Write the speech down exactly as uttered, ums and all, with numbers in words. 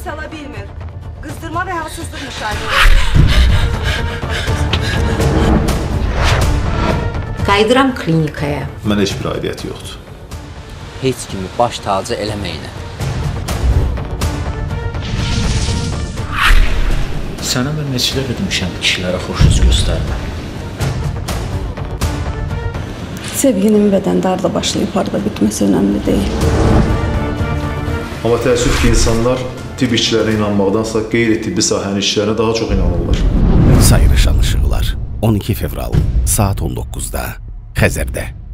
ala bilmir. Qızdırma və halsızlıq müşahidə olur. Qayıdıram klinikaya. Mənə heç bir aidiyyəti yoxdur. Heç kimi baş tacı eləməyinə. Sənə mən neçə dəfə demişəm kişilərə xoş söz göstərmə. Sevginin bədəndə harda başlayıb, harda bitməsi önəmli deyil. Amma təəssüf ki, insanlar tibb işçilərinə inanmaqdansa qeyri-tibbi sahənin işçilərinə daha çox inanırlar. Sayrışan işıqlar on iki fevral saat on doqquzda Xəzərdə.